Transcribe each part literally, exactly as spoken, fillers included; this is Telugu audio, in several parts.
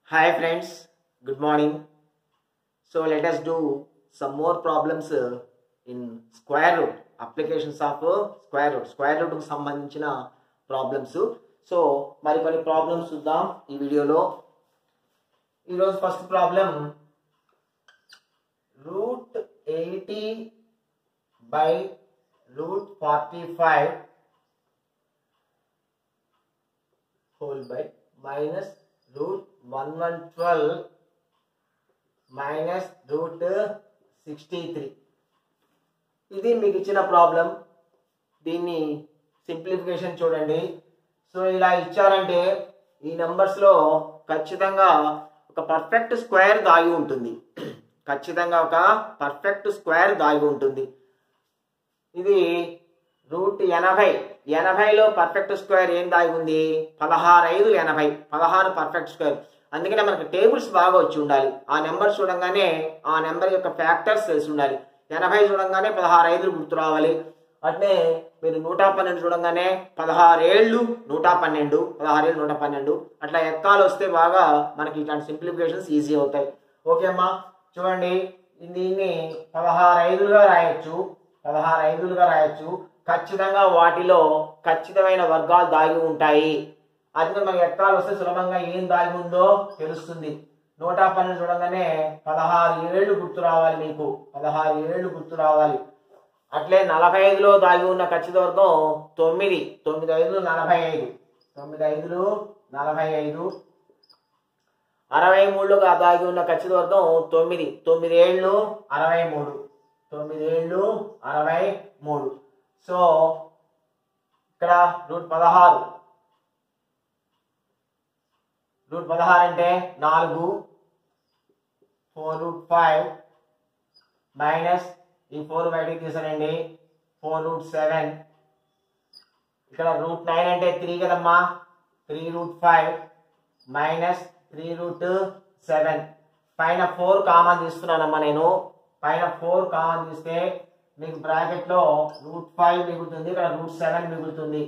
Hi friends, good morning. So let us do some more problems uh, in square root, applications of uh, square root, square root కు సంబంధించిన problems. So మరికొన్ని problems చూద్దాం ఈ వీడియోలో. ఈరోజు first problem root eighty by root forty five whole by minus root one hundred twelve minus root sixty-three. ఇది మీకు ఇచ్చిన ప్రాబ్లం. దీన్ని సింప్లిఫికేషన్ చూడండి. సో ఇలా ఇచ్చారంటే ఈ నెంబర్స్ లో ఖచ్చితంగా ఒక పర్ఫెక్ట్ స్క్వేర్ దాగి ఉంటుంది. ఖచ్చితంగా ఒక పర్ఫెక్ట్ స్క్వేర్ దాగి ఉంటుంది. ఇది రూట్ ఎనభై ఎనభైలో పర్ఫెక్ట్ స్క్వేర్ ఏం దాగి ఉంది? పదహారు ఐదు ఎనభై పదహారు పర్ఫెక్ట్ స్క్వేర్. అందుకనే మనకు టేబుల్స్ బాగా వచ్చి ఉండాలి. ఆ నెంబర్ చూడంగానే ఆ నెంబర్ యొక్క ఫ్యాక్టర్స్ తెలిసి ఉండాలి. ఎనభై చూడంగానే పదహారు ఐదులు గుర్తు రావాలి. అట్నే మీరు నూట పన్నెండు చూడంగానే పదహారు ఏళ్ళు నూట పన్నెండు పదహారు ఏళ్ళు నూట పన్నెండు అట్లా ఎక్కాలు వస్తే బాగా మనకి ఇట్లాంటి సింప్లిఫికేషన్స్ ఈజీ అవుతాయి. ఓకే అమ్మా, చూడండి దీన్ని పదహారు ఐదులుగా రాయొచ్చు పదహారు ఐదులుగా రాయొచ్చు ఖచ్చితంగా వాటిలో ఖచ్చితమైన వర్గాలు దాగి ఉంటాయి. అది మనకి ఎక్కాలు వస్తే సులభంగా ఏం దాగి ఉందో తెలుస్తుంది. నూట పన్నెండు చూడంగానే పదహారు ఏళ్ళు గుర్తు రావాలి. మీకు పదహారు ఏళ్ళు గుర్తు రావాలి. అట్లే నలభై ఐదులో దాగి ఉన్న ఖచ్చిత వర్గం తొమ్మిది తొమ్మిది ఐదులు నలభై ఐదు తొమ్మిది ఐదులు నలభై ఐదు అరవై మూడులో దాగి ఉన్న ఖచ్చిత వర్గం తొమ్మిది తొమ్మిది ఏళ్ళు అరవై మూడు తొమ్మిది ఏళ్ళు అరవై మూడు. సో ఇక్కడ రూట్ పదహారు రూట్ పదహారు అంటే నాలుగు ఫోర్ రూట్ ఫైవ్ మైనస్ ఈ ఫోర్ బయటికి తీసానండి ఫోర్ రూట్ సెవెన్. ఇక్కడ రూట్ నైన్ అంటే త్రీ కదమ్మా three root five minus three root seven. పైన ఫోర్ కామన్ తీస్తున్నానమ్మా నేను. పైన ఫోర్ కామన్ తీస్తే మీకు బ్రాకెట్ లో రూట్ ఫైవ్ మిగులుతుంది, ఇక్కడ రూట్ సెవెన్ మిగులుతుంది.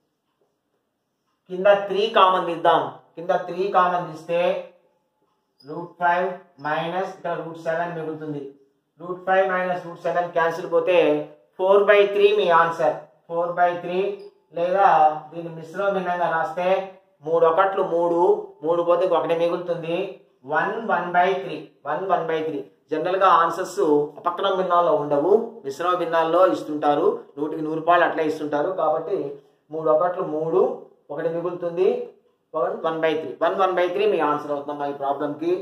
కింద త్రీ కామన్ తీద్దాం. కింద త్రీ కామన్ తీస్తే రూట్ ఫైవ్ మైనస్ ఇక్కడ రూట్ సెవెన్ మిగులుతుంది. Root five minus root seven cancel పోతే ఫోర్ బై త్రీ మీ ఆన్సర్. ఫోర్ బై త్రీ లేదా దీన్ని మిశ్రమ భిన్నంగా రాస్తే మూడు ఒకట్లు మూడు మూడు పోతే ఒకటి మిగులుతుంది. One one by three one one by three. General గా ఆన్సర్స్ అపక్రమ భిన్నాల్లో ఉండవు, మిశ్రమ భిన్నాల్లో ఇస్తుంటారు. నూటికి నూరు రూపాయలు అట్లా ఇస్తుంటారు. కాబట్టి మూడు ఒకట్లు మూడు ఒకటి మిగులుతుంది. One one by three one one by three మీ ఆన్సర్ అవుతుందమ్మా ఈ ప్రాబ్లంకి.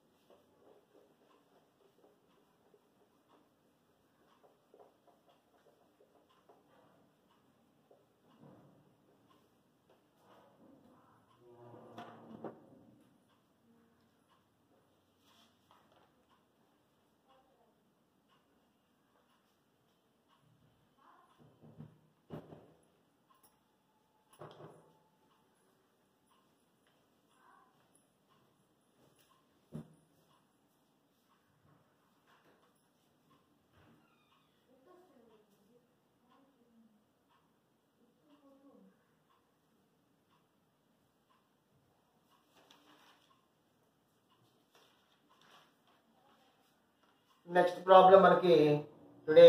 నెక్స్ట్ ప్రాబ్లం మనకి today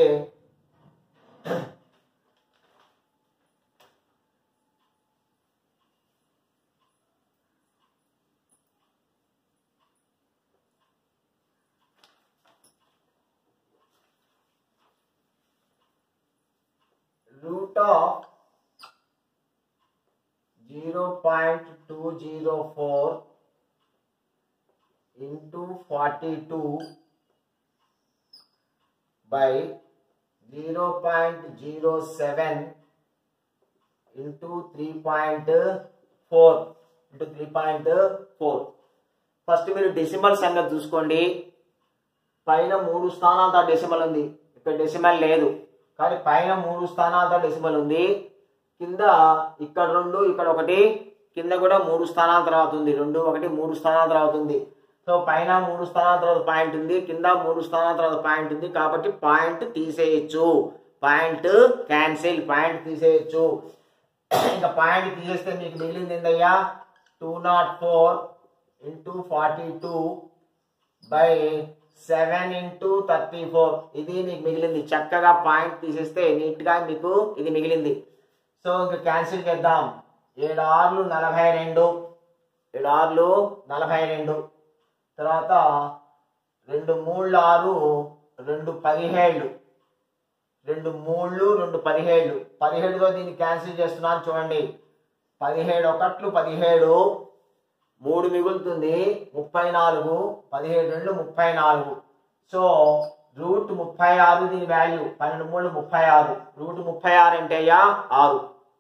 root of zero point two zero four into forty two by zero point zero seven into three point four into three point four. First మీరు డెసిమల్ సంగతి చూసుకోండి. పైన మూడు స్థానాలతో డెసిమల్ ఉంది, ఇక్కడ డెసిమల్ లేదు. కానీ పైన మూడు స్థానాలతో డెసిమల్ ఉంది. కింద ఇక్కడ రెండు ఇక్కడ ఒకటి కింద కూడా మూడు స్థానాల తర్వాత ఉంది. రెండు ఒకటి మూడు స్థానాల తర్వాత ఉంది. సో పైన మూడు స్థానాల తర్వాత పాయింట్ ఉంది, కింద మూడు స్థానాల తర్వాత పాయింట్ ఉంది. కాబట్టి పాయింట్ తీసేయచ్చు, పాయింట్ క్యాన్సిల్, పాయింట్ తీసేయచ్చు. ఇంకా పాయింట్ తీసేస్తే మీకు మిగిలింది ఏందయ్యా two naught four into forty two by seven into thirty four ఇది మీకు మిగిలింది. చక్కగా పాయింట్ తీసేస్తే నీట్గా మీకు ఇది మిగిలింది. సో ఇంకా క్యాన్సిల్ చేద్దాం. ఏడు ఆర్లు నలభై రెండు ఏడు ఆర్లు నలభై రెండు తర్వాత రెండు మూడు ఆరు రెండు పదిహేళ్ళు రెండు మూడు రెండు పదిహేళ్ళు పదిహేడులో దీన్ని క్యాన్సిల్ చేస్తున్నాను చూడండి. పదిహేడు ఒకట్లు పదిహేడు మూడు మిగులుతుంది ముప్పై నాలుగు పదిహేడు రెండు ముప్పై నాలుగు. సో రూట్ ముప్పై ఆరు దీని వాల్యూ పన్నెండు మూడు ముప్పై ఆరు రూట్ ముప్పై ఆరు అంటే అయ్యా ఆరు.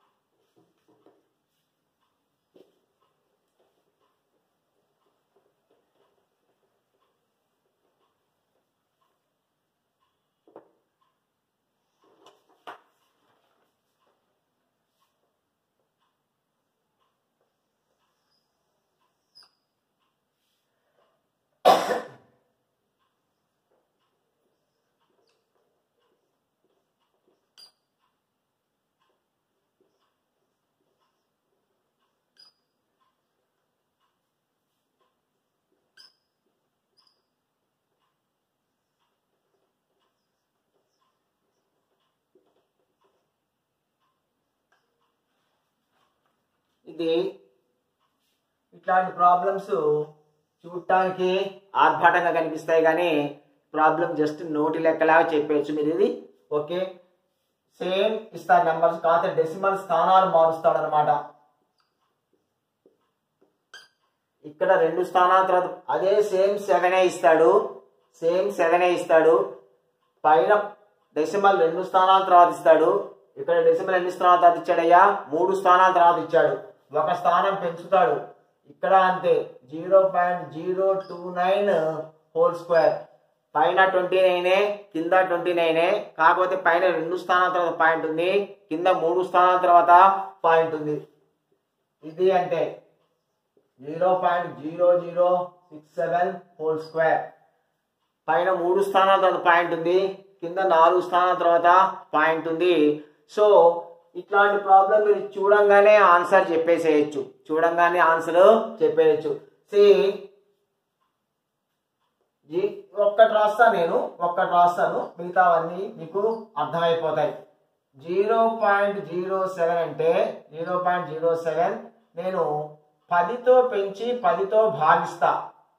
ఇది ఇట్లాంటి ప్రాబ్లమ్స్ చూడటానికి ఆర్భాటంగా కనిపిస్తాయి కానీ ప్రాబ్లం జస్ట్ నోటి లెక్కలాగా చెప్పేయచ్చు మీరు. ఇది ఓకే సేమ్ ఇస్తారు నెంబర్స్ కాకపోతే డెసిమల్ స్థానాలు మారుస్తాడు అనమాట. ఇక్కడ రెండు స్థానాల తర్వాత అదే సేమ్ సెవెనే ఇస్తాడు సేమ్ సెవెనే ఇస్తాడు. పైన డెసిమల్ రెండు స్థానాల తర్వాత ఇస్తాడు. ఇక్కడ డెసిమల్ ఎన్ని స్థానాల తర్వాత ఇచ్చాడయ్యా మూడు స్థానాల తర్వాత ఇచ్చాడు. ఒక స్థానం పెంచుతాడు. ఇక్కడ అంతే zero point zero two nine whole square పైన ట్వంటీ నైనే కింద ట్వంటీ నైనే కాకపోతే పైన రెండు స్థానాల తర్వాత పాయింట్ ఉంది కింద మూడు స్థానాల తర్వాత పాయింట్ ఉంది. ఇది అంటే zero point zero zero six seven whole square పైన మూడు స్థానాల తర్వాత పాయింట్ ఉంది కింద నాలుగు స్థానాల తర్వాత పాయింట్ ఉంది. సో ఇట్లాంటి ప్రాబ్లం మీరు చూడంగానే ఆన్సర్ చెప్పేసేయచ్చు చూడంగానే ఆన్సర్ చెప్పేయచ్చు. సి ఒక్కటి రాస్తా నేను ఒక్కటి రాస్తాను మిగతావన్నీ మీకు అర్థమైపోతాయి. జీరో పాయింట్ జీరో సెవెన్ అంటే జీరో పాయింట్ జీరో సెవెన్ నేను పదితో పెంచి పదితో భాగిస్తా.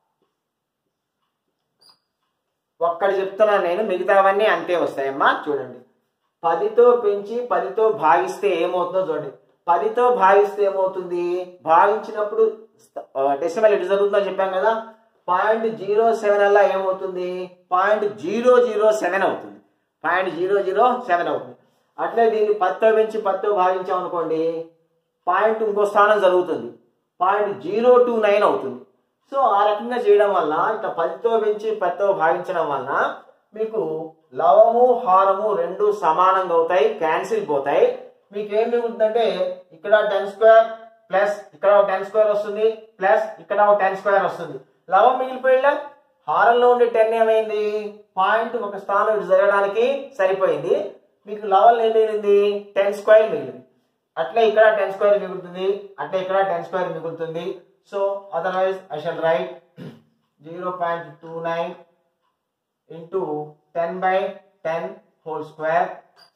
ఒక్కటి చెప్తున్నాను నేను మిగతావన్నీ అంతే వస్తాయమ్మా. చూడండి పదితో పెంచి పదితో భాగిస్తే ఏమవుతుందో చూడండి. పదితో భాగిస్తే ఏమవుతుంది భాగించినప్పుడు డెసిమల్ ఎటు జరుగుతుందో చెప్పాం కదా. పాయింట్ జీరో సెవెన్ అలా ఏమవుతుంది పాయింట్ జీరో జీరో సెవెన్ అవుతుంది పాయింట్ జీరో జీరో సెవెన్ అవుతుంది. అట్లే దీన్ని పదితో పెంచి పదితో భాగించాం అనుకోండి పాయింట్ ఇంకో స్థానం జరుగుతుంది పాయింట్ జీరో టూ నైన్ అవుతుంది. సో ఆ రకంగా చేయడం వల్ల ఇట్లా పదితో పెంచి పదితో భాగించడం వలన మీకు లవము హారము రెండు సమానంగా అవుతాయి క్యాన్సిల్ పోతాయి. మీకు ఏం మిగులుతుందంటే ఇక్కడ టెన్ స్క్వేర్ ప్లస్ ఇక్కడ ఒక టెన్ స్క్వేర్ వస్తుంది ప్లస్ ఇక్కడ ఒక టెన్ స్క్వేర్ వస్తుంది. లవం మిగిలిపోయిందా హారంలో ఉండే టెన్ ఏమైంది పాయింట్ ఒక స్థానం ఇటు జరగడానికి సరిపోయింది. మీకు లవం ఏం మిగిలింది టెన్ స్క్వేర్ మిగిలింది. అట్లే ఇక్కడ టెన్ స్క్వేర్ మిగులుతుంది అట్లే ఇక్కడ టెన్ స్క్వేర్ మిగులుతుంది. So otherwise I shall write zero point two nine into ten by ten whole square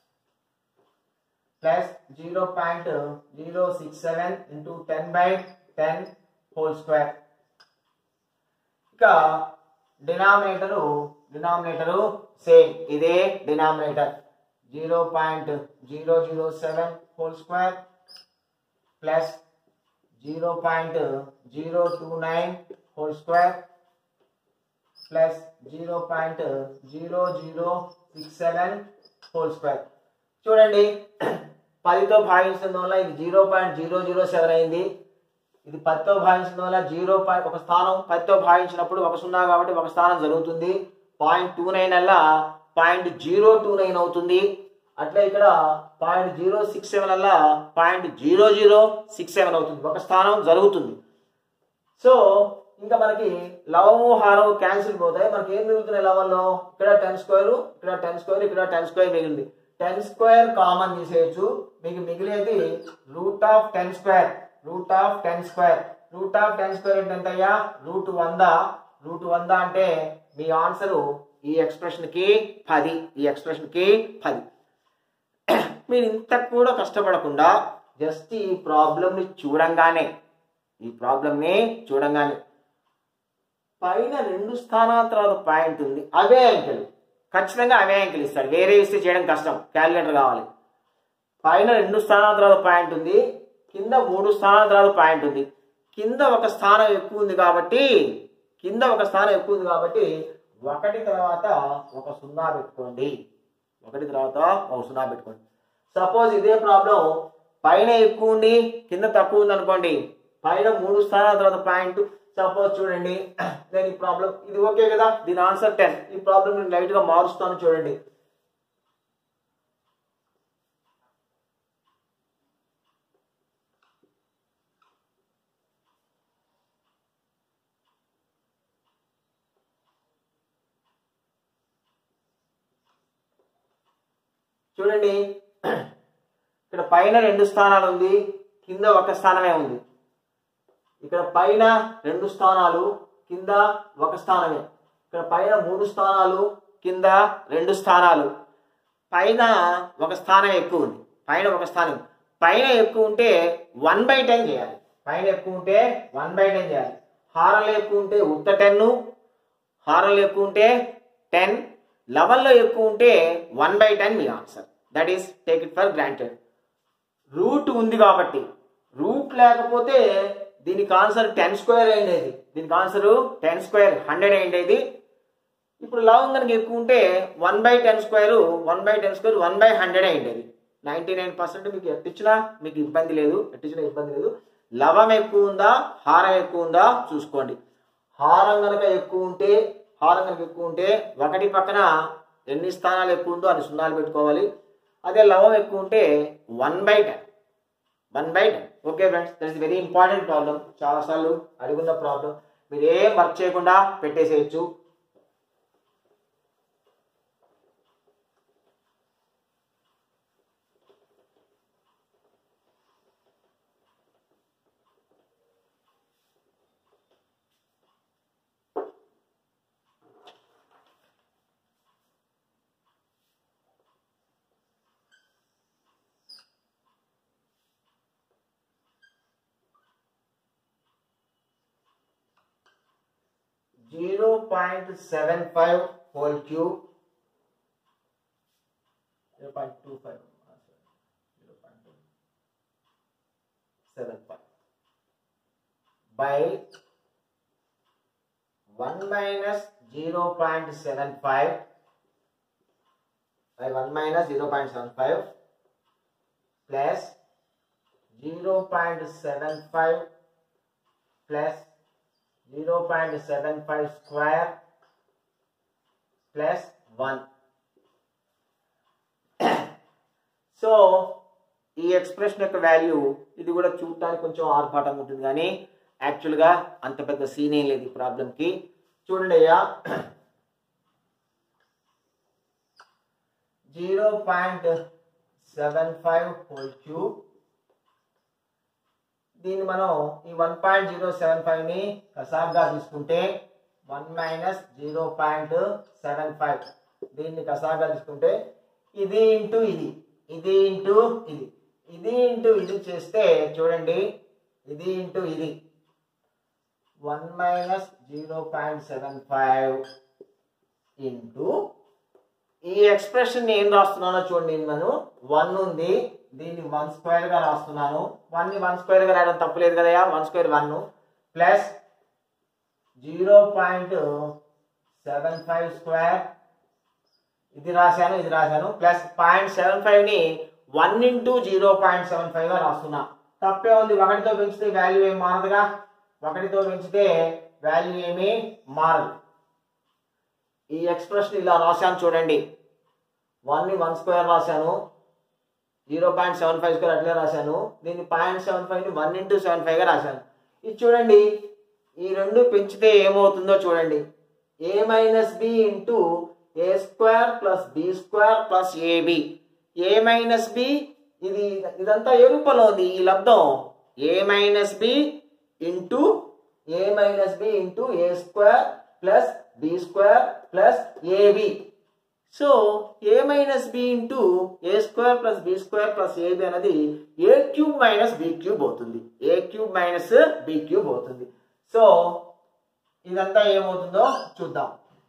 plus zero point zero six seven into ten by ten whole square. ఇక డినామినేటర్ డినామినేటర్ సేమ్ ఇదే denominator zero point zero zero seven whole square plus zero point zero two nine whole square plus zero point zero zero six seven whole square. చూడండి పదితో భాగించడం వల్ల ఇది zero point zero zero seven అయింది. ఇది పదితో భాగించడం వల్ల జీరో పాయింట్ ఒక స్థానం పదితో భాగించినప్పుడు ఒక సున్నా కాబట్టి ఒక స్థానం జరుగుతుంది. పాయింట్ టూ నైన్ అలా పాయింట్ జీరో టూ నైన్ అవుతుంది. అట్లా ఇక్కడ పాయింట్ జీరో సిక్స్ సెవెన్ అలా point zero zero six seven అవుతుంది ఒక స్థానం జరుగుతుంది. సో ఇంకా మనకి లవము హారము క్యాన్సిల్ పోతాయి. మనకి ఏం మిగులుతున్నాయి లవంలో ఇక్కడ టెన్ స్క్వేర్ ఇక్కడ టెన్ స్క్వేర్ ఇక్కడ టెన్ స్క్వేర్ మిగిలింది. టెన్ స్క్వేర్ కామన్ తీసేయచ్చు. మీకు మిగిలేది root of ten square root of ten square root of ten square అంటే ఎంత అయ్యా రూట్ వంద రూట్ వంద అంటే మీ ఆన్సరు ఈ ఎక్స్ప్రెషన్ కి పది ఈ ఎక్స్ప్రెషన్ కి పది మీరు ఇంత కూడా కష్టపడకుండా జస్ట్ ఈ ప్రాబ్లం ని చూడంగానే ఈ ప్రాబ్లం ని చూడంగానే పైన రెండు స్థానాల తర్వాత పాయింట్ ఉంది అవే అంకెలు ఖచ్చితంగా అవే అంకెలు ఇస్తాడు వేరే ఇస్తే చేయడం కష్టం క్యాలిక్యులేటర్ కావాలి పైన రెండు స్థానాల తర్వాత పాయింట్ ఉంది కింద మూడు స్థానాల తర్వాత పాయింట్ ఉంది కింద ఒక స్థానం ఎక్కువ ఉంది కాబట్టి కింద ఒక స్థానం ఎక్కువ ఉంది కాబట్టి ఒకటి తర్వాత ఒక సున్నా పెట్టుకోండి ఒకటి తర్వాత ఒక సున్నా పెట్టుకోండి సపోజ్ ఇదే ప్రాబ్లం పైన ఎక్కువ ఉండి కింద తక్కువ ఉంది అనుకోండి పైన మూడు స్థానాల తర్వాత పాయింట్ సపోజ్ చూడండి నేను ఈ ప్రాబ్లం ఇది ఓకే కదా దీని ఆన్సర్ టెన్ ఈ ప్రాబ్లం నేను లైట్ గా మారుస్తాను చూడండి చూడండి ఇక్కడ పైన రెండు స్థానాలు ఉంది కింద ఒక స్థానమే ఉంది ఇక్కడ పైన రెండు స్థానాలు కింద ఒక స్థానమే ఇక్కడ పైన మూడు స్థానాలు కింద రెండు స్థానాలు పైన ఒక స్థానం ఎక్కువ ఉంది పైన ఒక స్థానం పైన ఎక్కువ ఉంటే వన్ బై టెన్ చేయాలి పైన ఎక్కువ ఉంటే వన్ బై టెన్ చేయాలి హారంలో ఎక్కువ ఉంటే ఉత్త టెన్ హారంలో ఎక్కువ ఉంటే టెన్ లెవెల్లో ఎక్కువ ఉంటే వన్ బై టెన్ మీ answer that is take it for granted root ఉంది కాబట్టి రూట్ లేకపోతే దీనికి ఆన్సర్ టెన్ స్క్వేర్ అయిండేది దీనికి ఆన్సర్ టెన్ స్క్వేర్ హండ్రెడ్ అయిండేది ఇప్పుడు లవం కనుక ఎక్కువ ఉంటే one by ten square one by ten square one by hundred అయిండేది నైన్టీ నైన్ పర్సెంట్ మీకు ఎట్టిచ్చినా మీకు ఇబ్బంది లేదు ఎట్టిచ్చినా ఇబ్బంది లేదు లవం ఎక్కువ ఉందా హారం ఎక్కువ ఉందా చూసుకోండి హారం కనుక ఎక్కువ ఉంటే హారం కనుక ఎక్కువ ఉంటే ఒకటి పక్కన ఎన్ని స్థానాలు ఎక్కువ ఉందో అన్ని సున్నాలు పెట్టుకోవాలి అదే లవం ఎక్కువ ఉంటే one by ten one by ten okay friends that is very important problem చాలాసార్లు అడుగున్న ప్రాబ్లం మీరు ఏం వర్క్ చేయకుండా పెట్టేసేయచ్చు zero point seven five whole cube zero point two five zero point two seven five by one minus zero point seven five by one minus zero point seven five plus zero point seven five plus zero point seven five square plus one. So ఈ ఎక్స్ప్రెషన్ యొక్క వాల్యూ ఇది కూడా చూడటానికి కొంచెం ఆర్భాటంగా ఉంటుంది కానీ యాక్చువల్గా అంత పెద్ద సీన్ ఏం లేదు ఈ ప్రాబ్లంకి చూడండి అయ్యా zero point seven five whole cube దీన్ని మనం ఈ one point zero seven five ని కసాబ్గా తీసుకుంటే one minus zero point seven five దీన్ని కసాబ్గా తీసుకుంటే ఇది ఇంటూ ఇది ఇది ఇంటూ ఇది ఇది ఇంటూ ఇది చేస్తే చూడండి ఇది ఇంటూ ఇది one minus zero point seven five into ఈ ఎక్స్ప్రెషన్ ఏం రాస్తున్నానో చూడండి నేను వన్ ఉంది దీన్ని వన్ స్క్వేర్ గా రాస్తున్నాను వన్ ని వన్ స్క్వేర్ గా రాయడం తప్పలేదు కదా one square one plus zero point seven five square ఇది రాశాను ఇది రాశాను ప్లస్ పాయింట్ సెవెన్ ఫైవ్ ని one into zero point seven five గా రాస్తున్నా తప్పే ఉంది ఒకటితో పెంచితే వాల్యూ ఏమి మారదుగా ఒకటితో పెంచితే వాల్యూ ఏమి మారదు ఈ ఎక్స్ప్రెషన్ ఇలా రాశాను చూడండి వన్ ని వన్ స్క్వేర్ రాశాను zero point seven five square అట్లే రాశాను దీన్ని పాయింట్ సెవెన్ ఫైవ్ ని వన్ ఇంటూ సెవెన్ ఫైవ్ గా రాశాను ఇది చూడండి ఈ రెండు పెంచితే ఏమవుతుందో చూడండి a minus b into a square plus b square plus ab a minus b ఇది ఇదంతా ఏ రూపంలో ఉంది ఈ లబ్ధం a minus b into a minus b into a square plus b square plus ab. So A minus b into a square plus b square plus ab అనేది a cube minus b cube అవుతుంది. A cube minus b cube అవుతుంది. సో ఇదంతా ఏమవుతుందో చూద్దాం.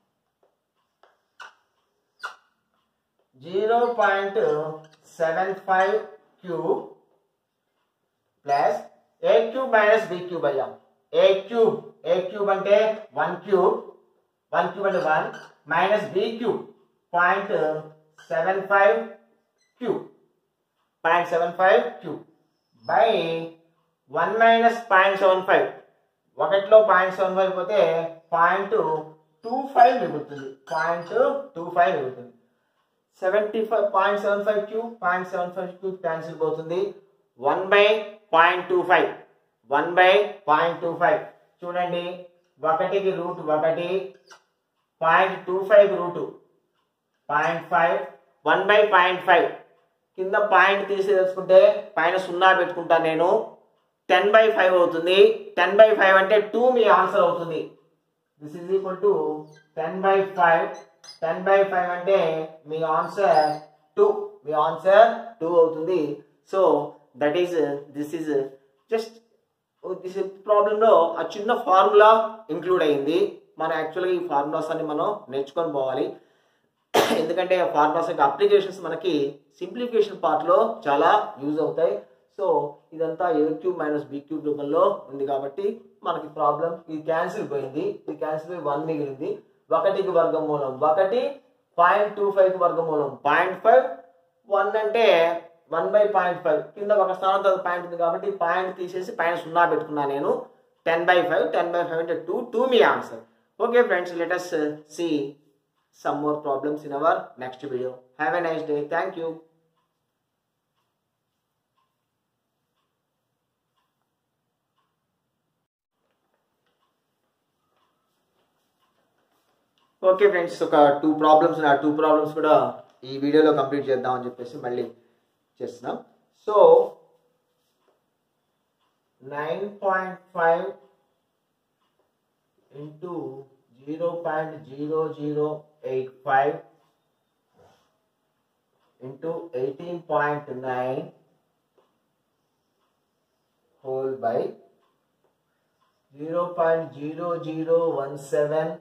Zero point seven five cube plus a cube minus b cube అయ్యాం. ఏ క్యూబ్ ఏ క్యూబ్ అంటే వన్ క్యూబ్ వన్ క్యూబ్ అంటే one minus b cube point seven five cube point seven five cube by one minus point seven five ఒకటిలో పాయింట్ సెవెన్ ఫైవ్ పోతే పాయింట్ టూ ఫైవ్ మిగులుతుంది. పాయింట్ టూ ఫైవ్ మిగులుతుంది. Seventy five point seven five cube point seven five cube cancel పోతుంది. One by point two five one by point two five చూడండి. ఒకటికి రూట్ ఒకటి point two five root point five one by point five కింద పాయింట్ తీసి తెలుసుకుంటే పైన సున్నా పెట్టుకుంటాను నేను. టెన్ బై ఫైవ్ అవుతుంది. టెన్ బై ఫైవ్ అంటే టూ మీ ఆన్సర్ అవుతుంది. This is equal to ten by five. Ten by five అంటే మీ ఆన్సర్ టూ మీ ఆన్సర్ టూ అవుతుంది. So that is this is just this ప్రాబ్లంలో ఆ చిన్న ఫార్ములా ఇంక్లూడ్ అయింది. మనం యాక్చువల్గా ఈ ఫార్ములాస్ అన్ని మనం నేర్చుకొని పోవాలి. ఎందుకంటే ఫార్ములాస్ యొక్క అప్లికేషన్స్ మనకి సింప్లిఫికేషన్ పార్ట్లో చాలా యూజ్ అవుతాయి. సో ఇదంతా a cube minus b cube రూపంలో ఉంది కాబట్టి మనకి ప్రాబ్లం ఇది క్యాన్సిల్ పోయింది. ఇది క్యాన్సిల్ పోయి వన్ మిగిలింది. ఒకటికి వర్గమూలం ఒకటి పాయింట్ టూ ఫైవ్కి వర్గమూలం పాయింట్ ఫైవ్ వన్ అంటే వన్ బై పాయింట్ ఫైవ్ కింద ఒక స్థానం తర్వాత పాయింట్ ఉంది కాబట్టి పాయింట్ తీసేసి పైన సున్నా పెట్టుకున్నా నేను. Ten by five ten by five అంటే టూ టూ మీ answer. Okay friends, let us see some more problems in our next video. Have a nice day. Thank you. Okay friends, ఒక టూ ప్రాబ్లమ్స్ ఆ టూ ప్రాబ్లమ్స్ కూడా ఈ వీడియోలో కంప్లీట్ చేద్దాం అని చెప్పేసి మళ్ళీ చేస్తున్నాం. So nine point five into zero point zero zero eight five into eighteen point nine whole by zero point zero zero one seven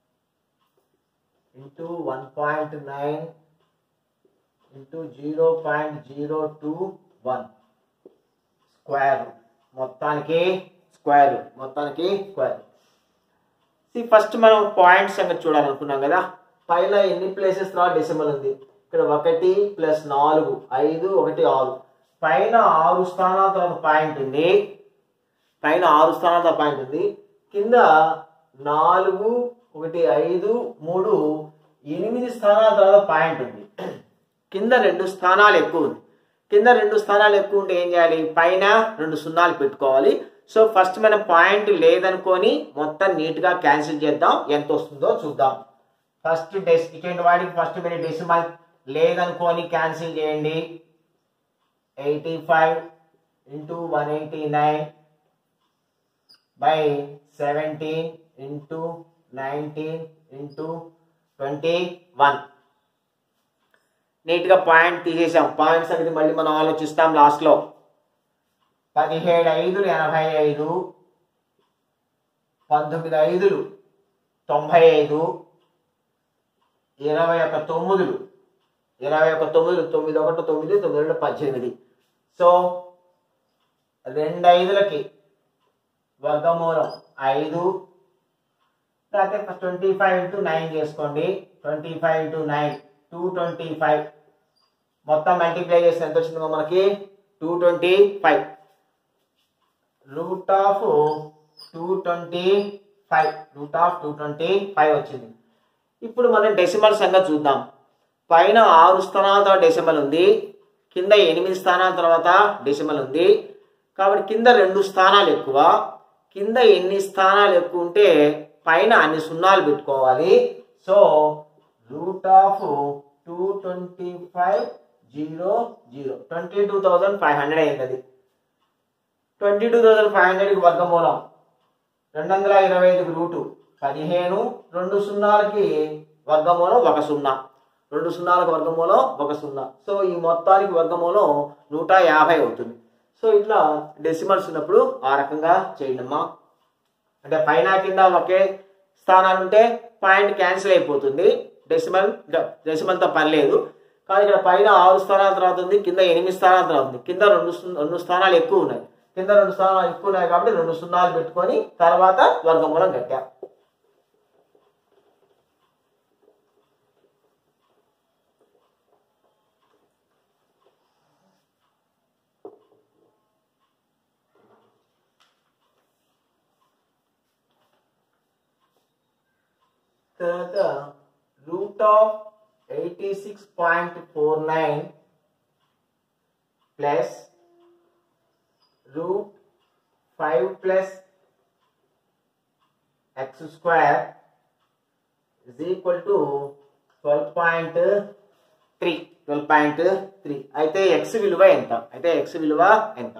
into one point nine into zero point zero two one square root మొత్తానికి స్క్వేర్ రూట్ మొత్తానికి స్క్వేర్ రూట్. సి ఫస్ట్ మనం పాయింట్స్ సంగతి చూడాలనుకున్నాం కదా. పైన ఎన్ని ప్లేసెస్ రా డెసిమల్ ఉంది. ఇక్కడ ఒకటి ప్లస్ నాలుగు ఐదు ఒకటి ఆరు పైన ఆరు స్థానాల తర్వాత పాయింట్ ఉంది. పైన ఆరు స్థానాల పాయింట్ ఉంది. కింద నాలుగు ఒకటి ఐదు మూడు ఎనిమిది స్థానాల తర్వాత పాయింట్ ఉంది. కింద రెండు స్థానాలు ఎక్కువ ఉంది. కింద రెండు స్థానాలు ఎక్కువ ఉంటే ఏం చేయాలి, పైన రెండు సున్నాలు పెట్టుకోవాలి. సో ఫస్ట్ మనం పాయింట్ లేదనుకొని మొత్తం నీట్గా క్యాన్సిల్ చేద్దాం. ఎంత వస్తుందో చూద్దాం. ఫస్ట్ డెస్ ఇటువంటి వాడికి ఫస్ట్ మీరు డెసిమల్ లేదనుకొని క్యాన్సిల్ చేయండి. Eighty five into one eighty nine by seventeen into nineteen into twenty one. నీట్గా పాయింట్ తీసేసాం. పాయింట్స్ అనేది మళ్ళీ మనం ఆలోచిస్తాం లాస్ట్లో. పదిహేడు ఐదులు ఎనభై ఐదు పంతొమ్మిది ఐదులు తొంభై ఐదు ఇరవై ఒక తొమ్మిదిలు ఇరవై ఒక తొమ్మిదిలు తొమ్మిది ఒకటి తొమ్మిది తొమ్మిది రెండు పద్దెనిమిది. సో రెండు ఐదులకి వర్గమూలం ఐదు. లేకపోతే ట్వంటీ ఫైవ్ ఇంటూ నైన్ చేసుకోండి. Twenty five into nine two twenty five మొత్తం మల్టిప్లై చేస్తే ఎంత వచ్చిందో మనకి two twenty five. Root of two twenty five root of two twenty five వచ్చింది. ఇప్పుడు మనం డెసిమల్ సంగతి చూద్దాం. పైన ఆరు స్థానాల తర్వాత డెసిమల్ ఉంది. కింద ఎనిమిది స్థానాల తర్వాత డెసిమల్ ఉంది. కాబట్టి కింద రెండు స్థానాలు ఎక్కువ. కింద ఎన్ని స్థానాలు ఎక్కువ ఉంటే పైన అన్ని సున్నాలు పెట్టుకోవాలి. So root of two twenty five zero zero twenty two thousand five hundred అయింది. అది ట్వంటీ టూ థౌజండ్ ఫైవ్ హండ్రెడ్కి వర్గమూలం రెండు వందల ఇరవై ఐదుకి రూటు పదిహేను, రెండు సున్నాలకి వర్గమూలం ఒక సున్నా, రెండు సున్నాలకు వర్గమూలం ఒక సున్నా. సో ఈ మొత్తానికి వర్గమూలం నూట యాభై అవుతుంది. సో ఇట్లా డెసిమల్స్ ఉన్నప్పుడు ఆ రకంగా చేయండమ్మా. అంటే పైన కింద ఒకే స్థానాలు ఉంటే పాయింట్ క్యాన్సిల్ అయిపోతుంది, డెసిమల్ డెసిమల్తో పని లేదు. కానీ ఇక్కడ పైన ఆరు స్థానాల తర్వాత ఉంది, కింద ఎనిమిది స్థానాల తర్వాత ఉంది. కింద రెండు రెండు స్థానాలు ఎక్కువ ఉన్నాయి, కింద రెండు స్థానాలు ఎక్కువ ఉన్నాయి కాబట్టి రెండు సున్నాలు పెట్టుకొని తర్వాత వర్గమూలం కట్టా. తర్వాత root of eighty six point four nine plus root five plus x square is equal to twelve point three twelve point three. అయితే ఎక్స్ విలువ ఎంత? అయితే ఎక్స్ విలువ ఎంత?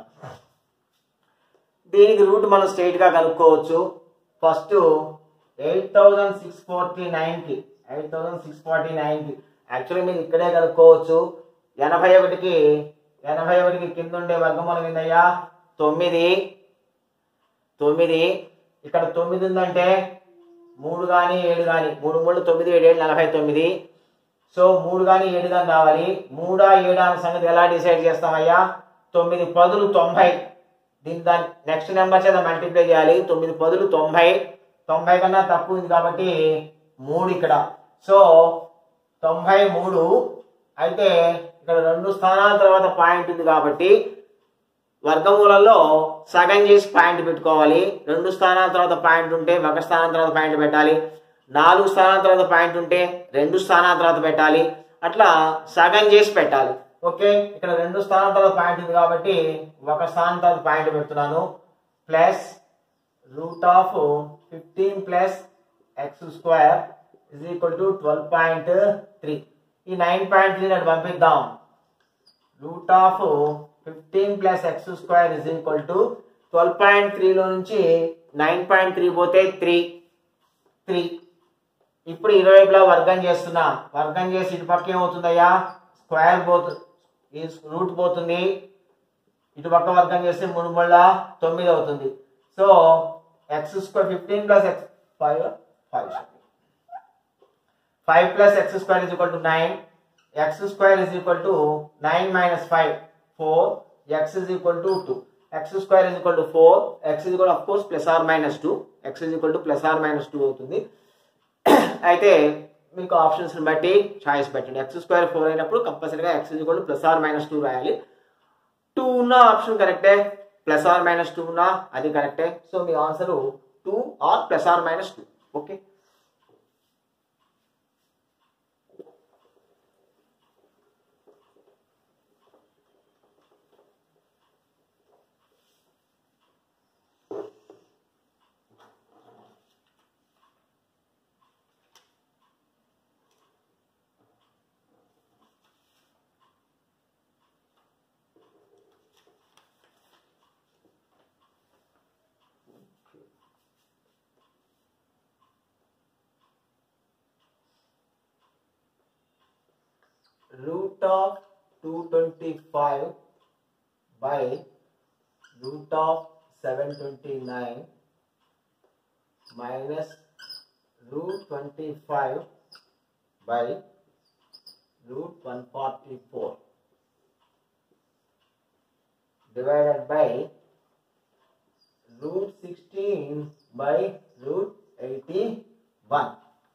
దీనికి రూట్ మనం స్ట్రైట్ గా కనుక్కోవచ్చు. First eight thousand six forty nine కి eight thousand six forty nine కి యాక్చువల్లీ మీరు ఇక్కడే కనుక్కోవచ్చు. ఎనభై ఒకటికి ఎనభై ఒకటికి కింద ఉండే వర్గమూలం ఏందయ్యా? తొమ్మిది. తొమ్మిది ఇక్కడ తొమ్మిది ఉందంటే మూడు కానీ ఏడు కానీ, మూడు మూడు తొమ్మిది, ఏడు ఏడు నలభై తొమ్మిది. సో మూడు కానీ ఏడు కానీ రావాలి. మూడా ఏడా అనే సంగతి ఎలా డిసైడ్ చేస్తామయ్యా? తొమ్మిది పదులు తొంభై, దీని దాని నెక్స్ట్ నెంబర్ చేత మల్టిప్లై చేయాలి. తొమ్మిది పదులు తొంభై, తొంభై కన్నా తక్కువ ఉంది కాబట్టి మూడు ఇక్కడ. సో తొంభై మూడు. అయితే ఇక్కడ రెండు స్థానాల తర్వాత పాయింట్ ఉంది కాబట్టి వర్గమూలంలో సగం చేసి పాయింట్ పెట్టుకోవాలి. రెండు స్థానాల తర్వాత పాయింట్ ఉంటే ఒక స్థానం తర్వాత పాయింట్ పెట్టాలి. నాలుగు స్థానాల తర్వాత పాయింట్ ఉంటే రెండు స్థానాల తర్వాత పెట్టాలి. అట్లా సగం చేసి పెట్టాలి. ఓకే, ఇక్కడ రెండు స్థానాల తర్వాత పాయింట్ ఉంది కాబట్టి ఒక స్థానం తర్వాత పాయింట్ పెడుతున్నాను. Plus root of fifteen plus x square is equal to twelve point three. ఈ నైన్ పాయింట్ త్రీ అటు పంపిద్దాం. Root of fifteen plus x square is equal to twelve point త్రీలో నుంచి నైన్ పాయింట్ త్రీ పోతే త్రీ త్రీ. ఇప్పుడు ఇరువైపులా వర్గం చేస్తున్నా. వర్గం చేసి ఇటు పక్క ఏమవుతుందయ్యా? స్క్వేర్ పోతుంది, ఈ రూట్ పోతుంది. ఇటు పక్క వర్గం చేస్తే మూడు మూడు తొమ్మిది అవుతుంది. So x square fifteen plus x five five five plus x square is equal to nine. X square is equal to nine minus five four. X is equal to two. X square is equal to four. X is equal of course plus or minus two. X is equal to plus or minus two అవుతుంది. అయితే మీకు ఆప్షన్స్ బట్టి చాయిస్ పెట్టండి. ఎక్స్ స్క్వేర్ ఫోర్ అయినప్పుడు కంపల్సరీగా x is equal to plus or minus two రాయాలి. టూ ఉన్న ఆప్షన్ కరెక్టే, ప్లస్ ఆర్ మైనస్ టూ ఉన్నా అది కరెక్టే. సో మీ answer two or plus or minus two. Okay, root of two twenty-five by root of seven twenty-nine minus root twenty-five by root one forty-four divided by root sixteen by root eighty-one.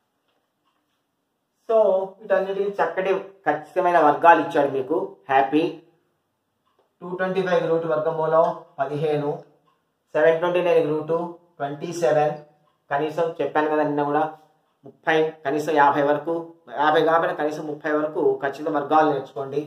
So వీటన్నిటికీ చక్కటి ఖచ్చితమైన వర్గాలు ఇచ్చాడు మీకు. Happy. Two twenty five root వర్గమూలం పదిహేను, seven twenty nine root twenty seven. కనీసం చెప్పాను కదా నిన్న కూడా ముప్పై, కనీసం యాభై వరకు, యాభై కాకపోయినా కనీసం ముప్పై వరకు ఖచ్చిత వర్గాలు నేర్చుకోండి.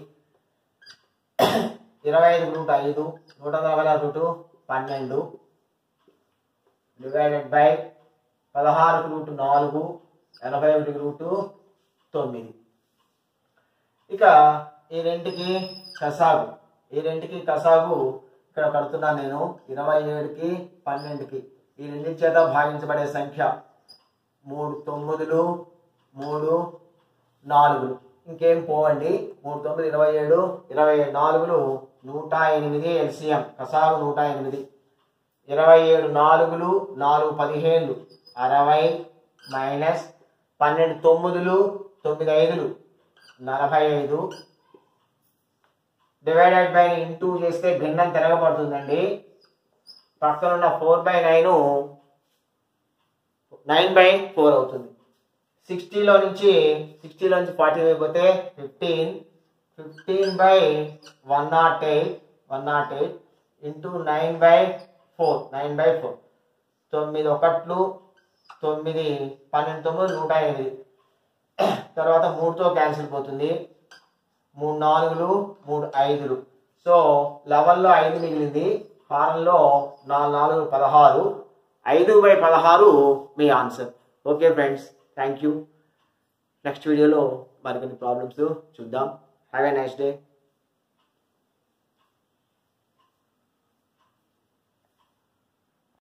ఇరవై ఐదు రూట్ ఐదు, నూట నలభై నాలుగు రూటు పన్నెండు డివైడెడ్ బై పదహారు రూటు నాలుగు, ఎనభై ఒకటి రూటు తొమ్మిది. ఇక ఈ రెండుకి కసాగు, ఈ రెండుకి కసాగు ఇక్కడ కడుతున్నాను నేను. ఇరవై ఏడుకి పన్నెండుకి ఈ రెండింటి చేత భాగించబడే సంఖ్య మూడు తొమ్మిదిలు మూడు నాలుగులు, ఇంకేం పోవండి. మూడు తొమ్మిది ఇరవై ఏడు, ఇరవై ఏడు నాలుగులు నూట ఎనిమిది, ఎల్సిఎం కసాగు నూట ఎనిమిది, ఇరవై ఏడు నాలుగులు నాలుగు పదిహేనులు అరవై మైనస్ పన్నెండు తొమ్మిదిలు తొమ్మిది ఐదులు నలభై ఐదు, డివైడెడ్ బై ఇంటూ చేస్తే భిన్నం తిరగబడుతుందండి. పక్కన ఉన్న four by nine nine by four అవుతుంది. సిక్స్టీలో నుంచి సిక్స్టీలో నుంచి ఫార్టీ అయిపోతే fifteen, fifteen by one nought eight one nought eight into nine by four nine by four తొమ్మిది ఒకట్లు తొమ్మిది పన్నెండు తొమ్మిది నూట ఎనిమిది. తర్వాత మూడుతో క్యాన్సిల్ పోతుంది, మూడు నాలుగులు మూడు ఐదులు. సో లెవెన్లో ఐదు మిగిలింది, హారంలో నాలుగు నాలుగు పదహారు, ఐదు బై పదహారు మీ answer. Okay friends, thank you. Next వీడియోలో మరికొన్ని ప్రాబ్లమ్స్ చూద్దాం. Have a nice day.